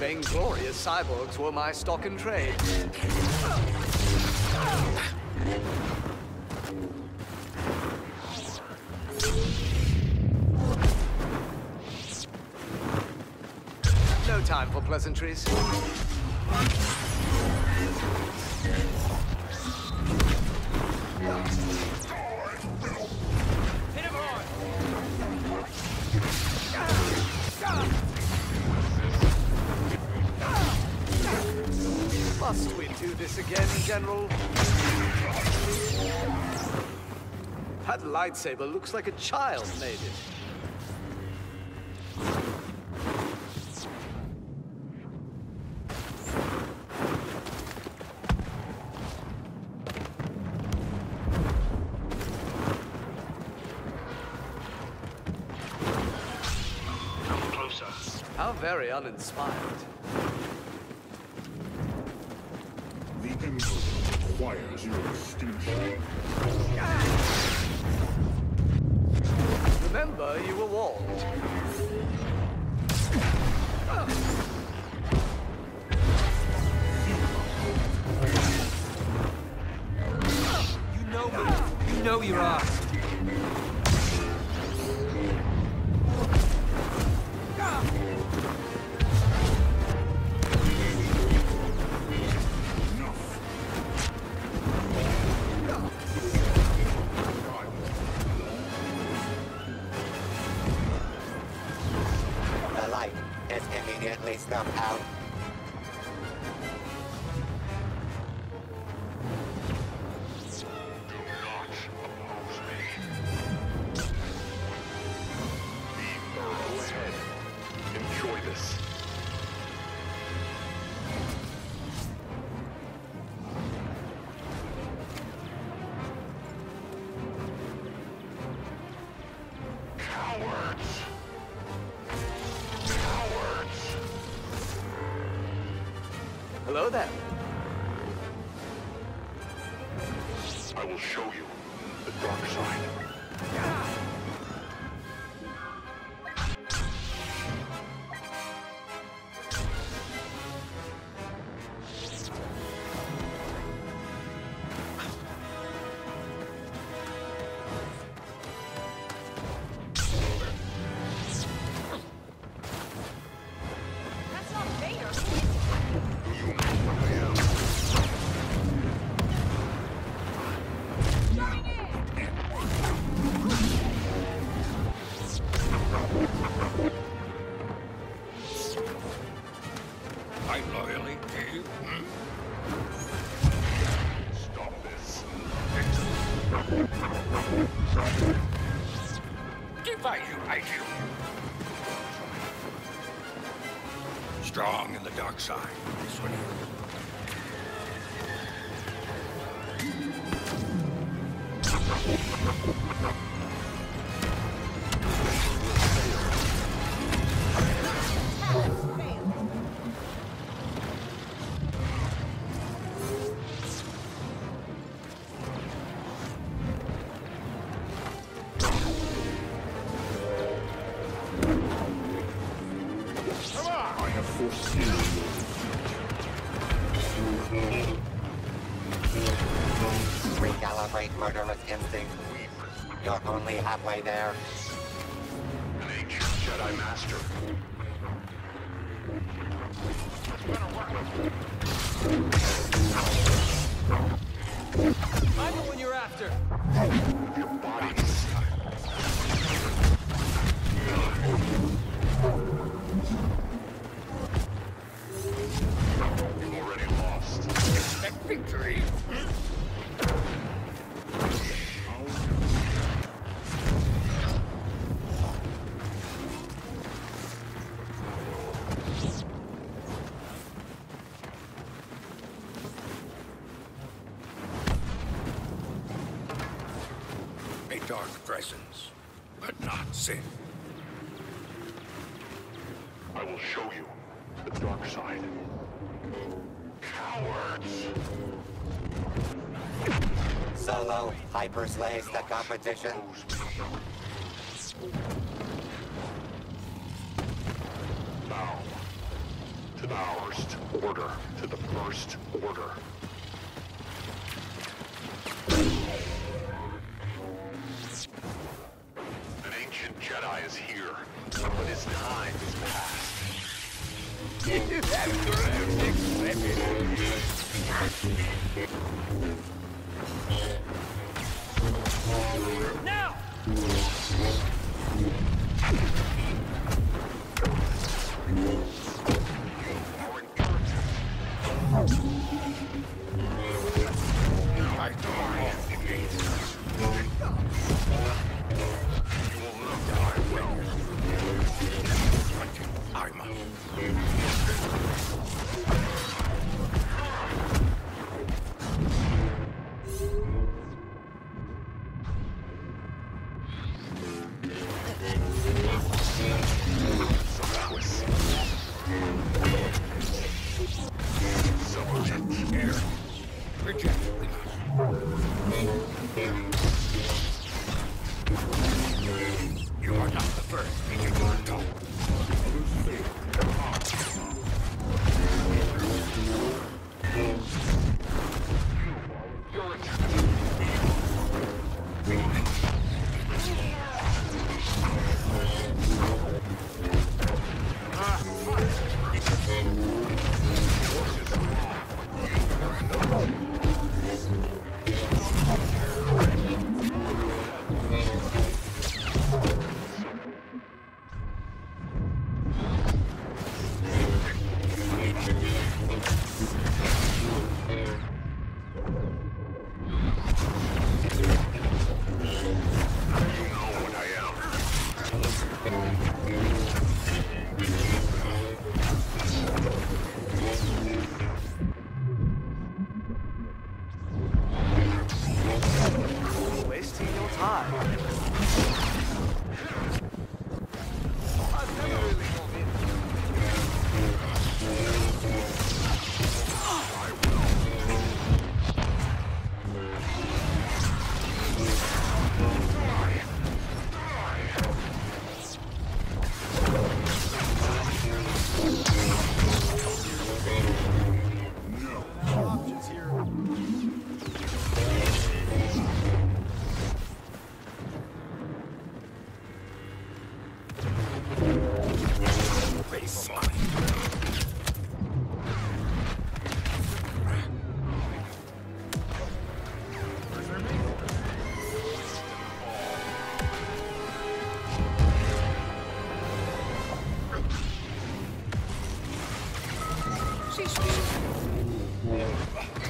Vainglorious cyborgs were my stock in trade. No time for pleasantries. Must we do this again, General? That lightsaber looks like a child made it. Come closer. How very uninspired. The Emperor requires your extinction. Remember, you were warned. You know me. You know you're asked. The light is immediately snuffed out. Do not oppose me. Be thorough ahead. Enjoy this. Cowards. Cowards. Hello there. I will show you the dark side. That's not Vader. Do you know what I am? I loyally to you. Stop this. Defy you, I do. Strong in the dark side. This one. I have foreseen your Recalibrate murderous instinct. You're only halfway there. An ancient Jedi Master. I'm the one you're after. Your bodies. You've already lost. expect victory. A dark presence, but not sin. I will show you the dark side. Cowards! Solo hyperslays the competition. Bow to the First Order. To the First Order. An ancient Jedi is here, but his time is past. Now! You are not the first, Major Yonto. Wasting your time. I've never really gone in. Options here. Race mine. Sheesh.